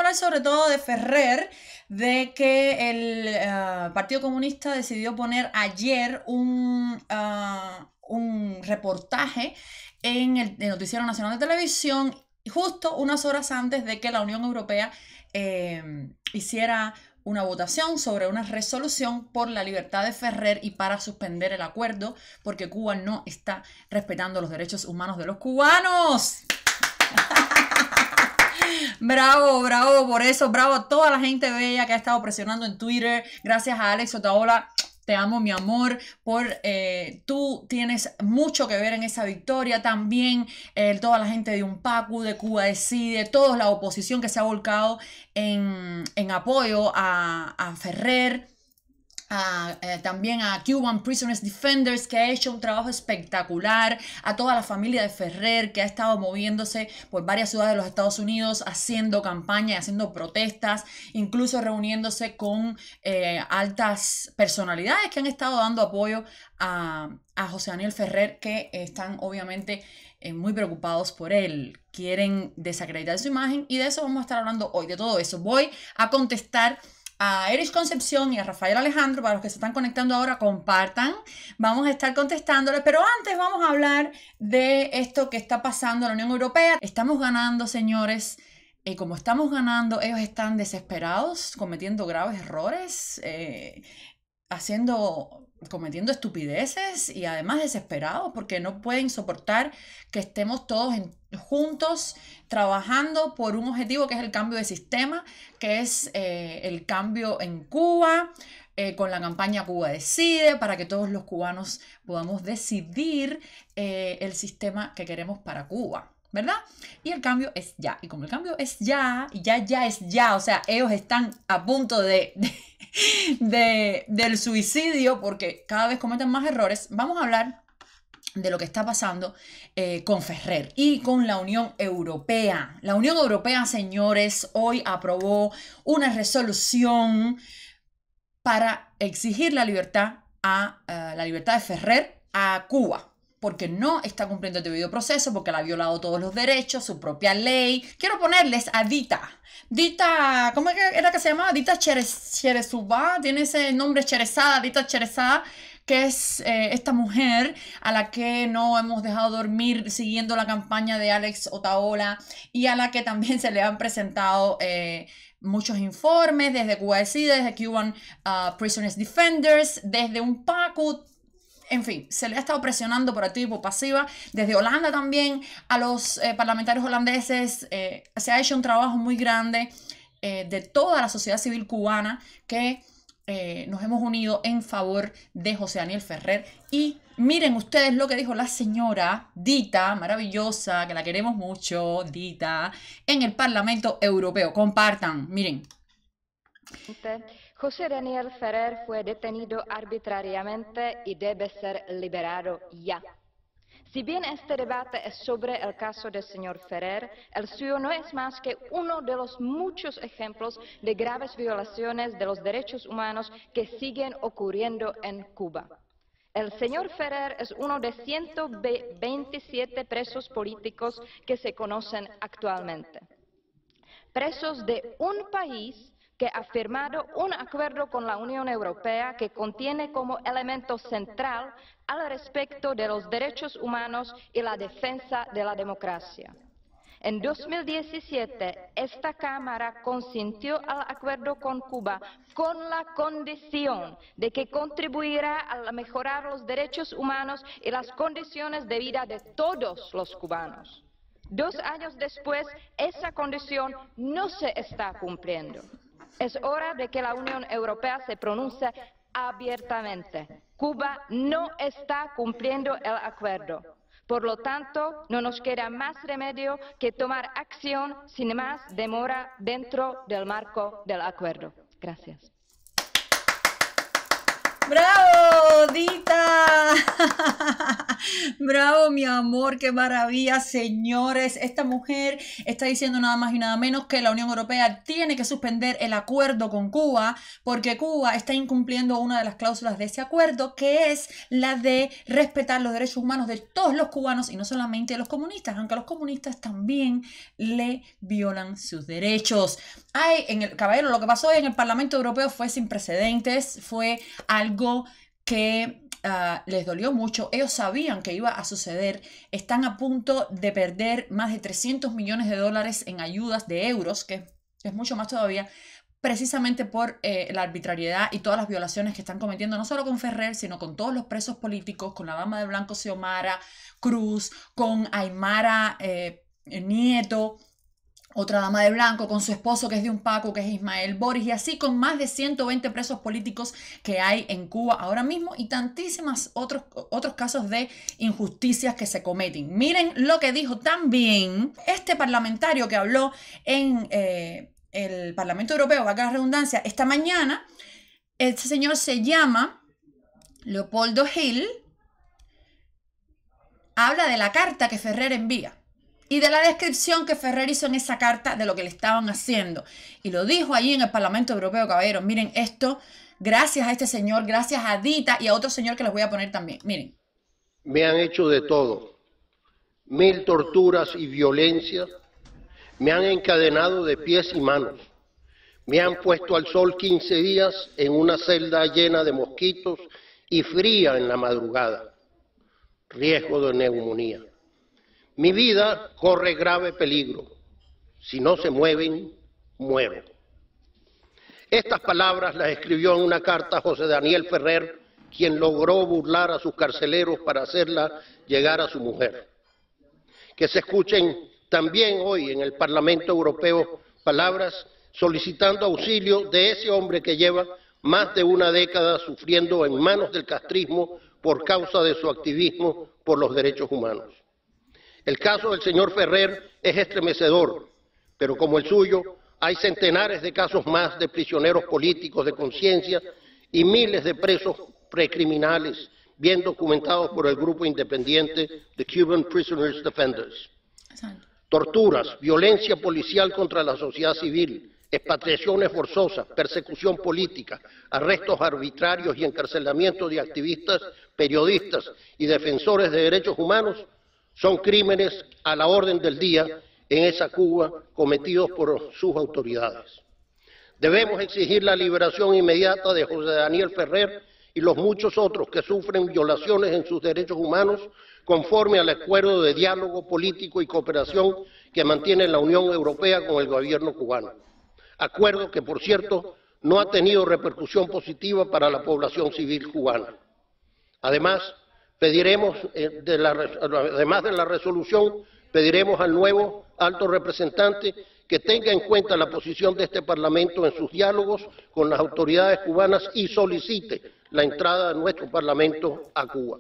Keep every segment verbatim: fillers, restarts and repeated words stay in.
hablar sobre todo de Ferrer, de que el uh, Partido Comunista decidió poner ayer un, uh, un reportaje en el, el Noticiero Nacional de Televisión, justo unas horas antes de que la Unión Europea eh, hiciera una votación sobre una resolución por la libertad de Ferrer y para suspender el acuerdo, porque Cuba no está respetando los derechos humanos de los cubanos. Bravo, bravo por eso, bravo a toda la gente bella que ha estado presionando en Twitter. Gracias a Alex Otaola. Te amo, mi amor, por eh, tú tienes mucho que ver en esa victoria. También eh, toda la gente de UNPACU, de Cuba Decide, toda la oposición que se ha volcado en, en apoyo a, a Ferrer. A, eh, también a Cuban Prisoners Defenders, que ha hecho un trabajo espectacular, a toda la familia de Ferrer, que ha estado moviéndose por varias ciudades de los Estados Unidos, haciendo campaña y haciendo protestas, incluso reuniéndose con eh, altas personalidades que han estado dando apoyo a, a José Daniel Ferrer, que están obviamente eh, muy preocupados por él, quieren desacreditar su imagen, y de eso vamos a estar hablando hoy, de todo eso. Voy a contestar a Erich Concepción y a Rafael Alejandro. Para los que se están conectando ahora, compartan. Vamos a estar contestándoles, pero antes vamos a hablar de esto que está pasando en la Unión Europea. Estamos ganando, señores, y como estamos ganando, ellos están desesperados, cometiendo graves errores, eh, haciendo, cometiendo estupideces y además desesperados porque no pueden soportar que estemos todos en, juntos trabajando por un objetivo que es el cambio de sistema, que es eh, el cambio en Cuba, eh, con la campaña Cuba Decide, para que todos los cubanos podamos decidir eh, el sistema que queremos para Cuba, ¿verdad? Y el cambio es ya, y como el cambio es ya, y ya, ya es ya, o sea, ellos están a punto de, de, de del suicidio porque cada vez cometen más errores. Vamos a hablar de lo que está pasando eh, con Ferrer y con la Unión Europea. La Unión Europea, señores, hoy aprobó una resolución para exigir la libertad a uh, la libertad de Ferrer a Cuba, porque no está cumpliendo el debido proceso, porque le ha violado todos los derechos, su propia ley. Quiero ponerles a Dita. Dita, ¿cómo era que se llamaba? Dita Cherezubá, tiene ese nombre, Cherezada, Dita Cherezada, que es eh, esta mujer a la que no hemos dejado dormir siguiendo la campaña de Alex Otaola y a la que también se le han presentado eh, muchos informes desde Cuba Decide, desde Cuban uh, Prisoners Defenders, desde UNPACU. En fin, se le ha estado presionando por activa y por pasiva. Desde Holanda también a los eh, parlamentarios holandeses eh, se ha hecho un trabajo muy grande eh, de toda la sociedad civil cubana que eh, nos hemos unido en favor de José Daniel Ferrer. Y miren ustedes lo que dijo la señora Dita, maravillosa, que la queremos mucho, Dita, en el Parlamento Europeo. Compartan, miren. José Daniel Ferrer fue detenido arbitrariamente y debe ser liberado ya. Si bien este debate es sobre el caso del señor Ferrer, el suyo no es más que uno de los muchos ejemplos de graves violaciones de los derechos humanos que siguen ocurriendo en Cuba. El señor Ferrer es uno de ciento veintisiete presos políticos que se conocen actualmente. Presos de un país que ha firmado un acuerdo con la Unión Europea que contiene como elemento central al respecto de los derechos humanos y la defensa de la democracia. En dos mil diecisiete, esta Cámara consintió al acuerdo con Cuba con la condición de que contribuirá a mejorar los derechos humanos y las condiciones de vida de todos los cubanos. Dos años después, esa condición no se está cumpliendo. Es hora de que la Unión Europea se pronuncie abiertamente. Cuba no está cumpliendo el acuerdo. Por lo tanto, no nos queda más remedio que tomar acción sin más demora dentro del marco del acuerdo. Gracias. ¡Bravo, Dita! ¡Bravo, mi amor! ¡Qué maravilla, señores! Esta mujer está diciendo nada más y nada menos que la Unión Europea tiene que suspender el acuerdo con Cuba porque Cuba está incumpliendo una de las cláusulas de ese acuerdo, que es la de respetar los derechos humanos de todos los cubanos y no solamente de los comunistas, aunque a los comunistas también le violan sus derechos. hay, en el caballero, lo que pasó hoy en el Parlamento Europeo fue sin precedentes, fue algo que uh, les dolió mucho. Ellos sabían que iba a suceder. Están a punto de perder más de trescientos millones de dólares en ayudas de euros, que es mucho más todavía, precisamente por eh, la arbitrariedad y todas las violaciones que están cometiendo, no solo con Ferrer, sino con todos los presos políticos, con la dama de blanco Xiomara Cruz, con Aymara eh, Nieto, otra dama de blanco, con su esposo que es de un Paco, que es Ismael Boris, y así con más de ciento veinte presos políticos que hay en Cuba ahora mismo y tantísimos otros, otros casos de injusticias que se cometen. Miren lo que dijo también este parlamentario que habló en eh, el Parlamento Europeo, valga la redundancia, esta mañana. Este señor se llama Leopoldo Gil, habla de la carta que Ferrer envía y de la descripción que Ferrer hizo en esa carta de lo que le estaban haciendo. Y lo dijo allí en el Parlamento Europeo, caballeros. Miren esto, gracias a este señor, gracias a Dita y a otro señor que les voy a poner también. Miren. Me han hecho de todo, mil torturas y violencia, me han encadenado de pies y manos, me han puesto al sol quince días en una celda llena de mosquitos y fría en la madrugada, riesgo de neumonía. Mi vida corre grave peligro. Si no se mueven, muero. Estas palabras las escribió en una carta José Daniel Ferrer, quien logró burlar a sus carceleros para hacerla llegar a su mujer. Que se escuchen también hoy en el Parlamento Europeo palabras solicitando auxilio de ese hombre que lleva más de una década sufriendo en manos del castrismo por causa de su activismo por los derechos humanos. El caso del señor Ferrer es estremecedor, pero como el suyo, hay centenares de casos más de prisioneros políticos de conciencia y miles de presos precriminales bien documentados por el grupo independiente The Cuban Prisoners Defenders. Torturas, violencia policial contra la sociedad civil, expatriaciones forzosas, persecución política, arrestos arbitrarios y encarcelamiento de activistas, periodistas y defensores de derechos humanos son crímenes a la orden del día en esa Cuba cometidos por sus autoridades. Debemos exigir la liberación inmediata de José Daniel Ferrer y los muchos otros que sufren violaciones en sus derechos humanos conforme al acuerdo de diálogo político y cooperación que mantiene la Unión Europea con el gobierno cubano. Acuerdo que, por cierto, no ha tenido repercusión positiva para la población civil cubana. Además, pediremos, eh, de la, además de la resolución, pediremos al nuevo alto representante que tenga en cuenta la posición de este Parlamento en sus diálogos con las autoridades cubanas y solicite la entrada de nuestro Parlamento a Cuba.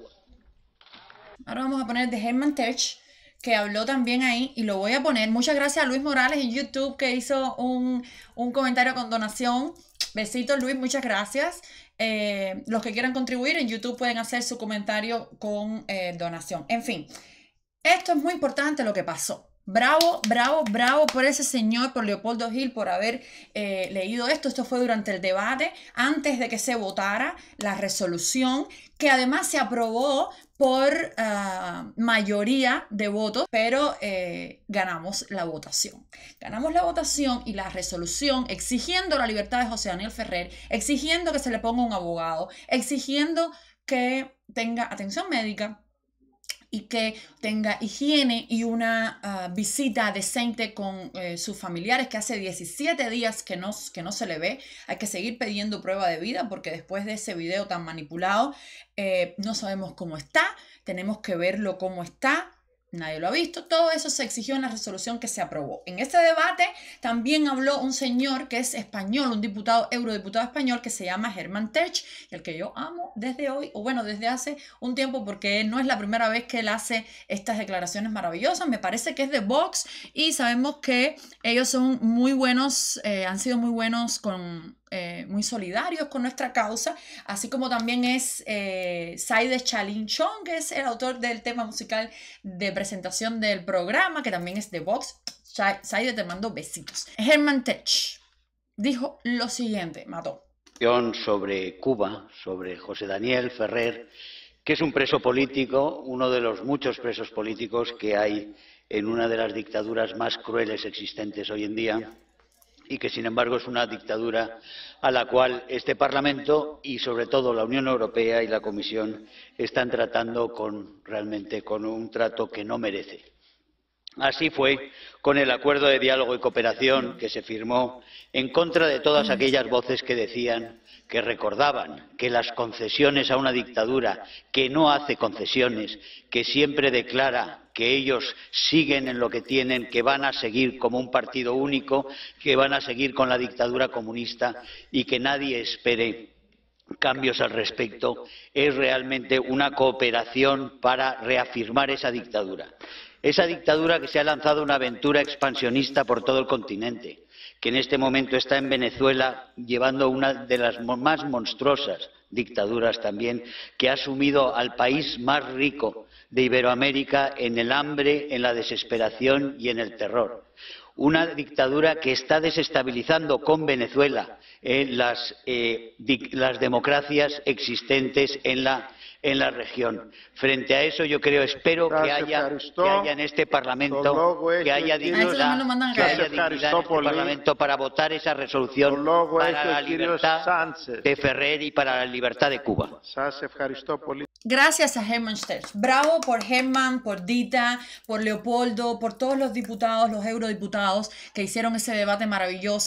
Ahora vamos a poner de Herman Tertsch, que habló también ahí, y lo voy a poner. Muchas gracias a Luis Morales en YouTube, que hizo un, un comentario con donación. Besitos, Luis, muchas gracias. Eh, los que quieran contribuir en YouTube pueden hacer su comentario con eh, donación. En fin, esto es muy importante lo que pasó. Bravo, bravo, bravo por ese señor, por Leopoldo Gil, por haber eh, leído esto. Esto fue durante el debate, antes de que se votara la resolución, que además se aprobó por uh, mayoría de votos, pero eh, ganamos la votación. Ganamos la votación y la resolución exigiendo la libertad de José Daniel Ferrer, exigiendo que se le ponga un abogado, exigiendo que tenga atención médica y que tenga higiene y una uh, visita decente con eh, sus familiares, que hace diecisiete días que no, que no se le ve. Hay que seguir pidiendo prueba de vida porque después de ese video tan manipulado eh, no sabemos cómo está, tenemos que verlo cómo está. Nadie lo ha visto. Todo eso se exigió en la resolución que se aprobó. En este debate también habló un señor que es español, un diputado, eurodiputado español, que se llama Herman Tertsch, el que yo amo desde hoy, o bueno, desde hace un tiempo, porque no es la primera vez que él hace estas declaraciones maravillosas. Me parece que es de Vox y sabemos que ellos son muy buenos, eh, han sido muy buenos con... Eh, muy solidarios con nuestra causa, así como también es eh, Saide Chalinchón, que es el autor del tema musical de presentación del programa, que también es de Vox. Saide, te mando besitos. Herman Tertsch dijo lo siguiente, mató. Sobre Cuba, sobre José Daniel Ferrer, que es un preso político, uno de los muchos presos políticos que hay en una de las dictaduras más crueles existentes hoy en día, y que sin embargo es una dictadura a la cual este Parlamento y sobre todo la Unión Europea y la Comisión están tratando con realmente con un trato que no merece. Así fue con el acuerdo de diálogo y cooperación que se firmó en contra de todas aquellas voces que decían, que recordaban que las concesiones a una dictadura que no hace concesiones, que siempre declara que ellos siguen en lo que tienen, que van a seguir como un partido único, que van a seguir con la dictadura comunista y que nadie espere cambios al respecto, es realmente una cooperación para reafirmar esa dictadura. Esa dictadura que se ha lanzado una aventura expansionista por todo el continente, que en este momento está en Venezuela llevando una de las más monstruosas dictaduras también, que ha sumido al país más rico de Iberoamérica en el hambre, en la desesperación y en el terror. Una dictadura que está desestabilizando con Venezuela eh, las, eh, las democracias existentes en la en la región. Frente a eso, yo creo, espero que haya, que haya en este Parlamento, que haya dignidad, que haya dignidad en este Parlamento para votar esa resolución para la libertad de Ferrer y para la libertad de Cuba. Gracias a Herman Sterz. Bravo por Herman, por Dita, por Leopoldo, por todos los diputados, los eurodiputados que hicieron ese debate maravilloso.